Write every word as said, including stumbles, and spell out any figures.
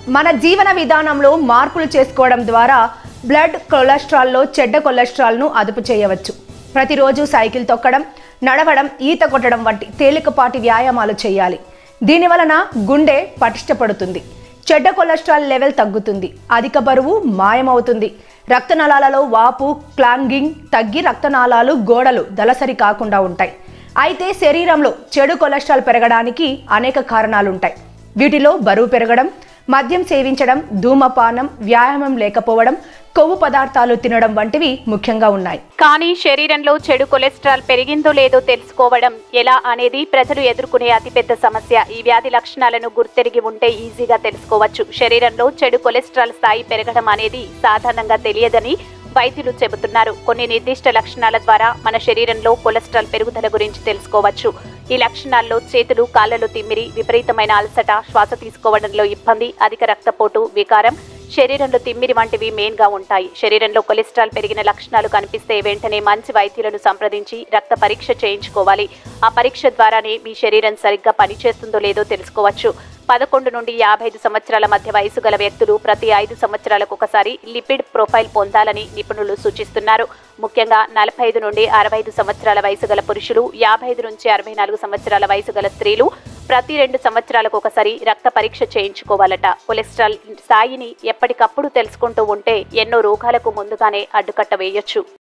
మన జీవన విధానంలో మార్పులు చేసుకోవడం ద్వారా బ్లడ్ కొలెస్ట్రాల్లో చెడ్డ కొలెస్ట్రాల్ను అదుపు చేయవచ్చు. ప్రతిరోజు సైకిల్ తొక్కడం, నడవడం, ఈత కొట్టడం వంటి తేలికపాటి వ్యాయామాలు చేయాలి. దీనివలన గుండె పటిష్టపడుతుంది, చెడ్డ కొలెస్ట్రాల్ లెవెల్ తగ్గుతుంది, అధిక బరువు మాయమవుతుంది, రక్తనాళాలలో వాపు క్లాంగింగ్ తగ్గి రక్తనాళాలు గోడలు దళసరి కాకుండా ఉంటాయి. అయితే శరీరంలో చెడు కొలెస్ట్రాల్ పెరగడానికి అనేక కారణాలుంటాయి. వీటిలో బరువు పెరగడం, మద్యం సేవించడం, ధూమపానం, వ్యాయామం లేకపోవడం, కొవ్వు పదార్థాలు తినడం వంటివి ముఖ్యంగా ఉన్నాయి. కానీ శరీరంలో చెడు కొలెస్ట్రాల్ పెరిగిందో లేదో తెలుసుకోవడం ఎలా అనేది ప్రజలు ఎదుర్కొనే అతిపెద్ద సమస్య. ఈ వ్యాధి లక్షణాలను గుర్తెరిగి ఉంటే ఈజీగా తెలుసుకోవచ్చు. శరీరంలో చెడు కొలెస్ట్రాల్ స్థాయి పెరగడం అనేది సాధారణంగా తెలియదని వైద్యులు చెబుతున్నారు. కొన్ని నిర్దిష్ట లక్షణాల ద్వారా మన శరీరంలో కొలెస్ట్రాల్ పెరుగుదల గురించి తెలుసుకోవచ్చు. ఈ లక్షణాల్లో చేతులు, కాళ్లలో తిమ్మిరి, విపరీతమైన అలసట, శ్వాస తీసుకోవడంలో ఇబ్బంది, అధిక రక్తపోటు, వికారం, శరీరంలో తిమ్మిరి వంటివి మెయిన్ గా ఉంటాయి. శరీరంలో కొలెస్ట్రాల్ పెరిగిన లక్షణాలు కనిపిస్తే వెంటనే మంచి వైద్యులను సంప్రదించి రక్త పరీక్ష చేయించుకోవాలి. ఆ పరీక్ష ద్వారానే మీ శరీరం సరిగ్గా పనిచేస్తుందో లేదో తెలుసుకోవచ్చు. పదకొండు నుండి యాభై ఐదు సంవత్సరాల మధ్య వయసు గల వ్యక్తులు ప్రతి ఐదు సంవత్సరాలకు ఒకసారి లిపిడ్ ప్రొఫైల్ పొందాలని నిపుణులు సూచిస్తున్నారు. ముఖ్యంగా నలభై ఐదు నుండి అరవై ఐదు సంవత్సరాల వయసు గల పురుషులు, యాభై ఐదు నుంచి అరవై నాలుగు సంవత్సరాల వయసు గల స్త్రీలు ప్రతి రెండు సంవత్సరాలకు ఒకసారి రక్త పరీక్ష చేయించుకోవాలట. కొలెస్ట్రాల్ స్థాయిని ఎప్పటికప్పుడు తెలుసుకుంటూ ఉంటే ఎన్నో రోగాలకు ముందుగానే అడ్డుకట్ట వేయొచ్చు.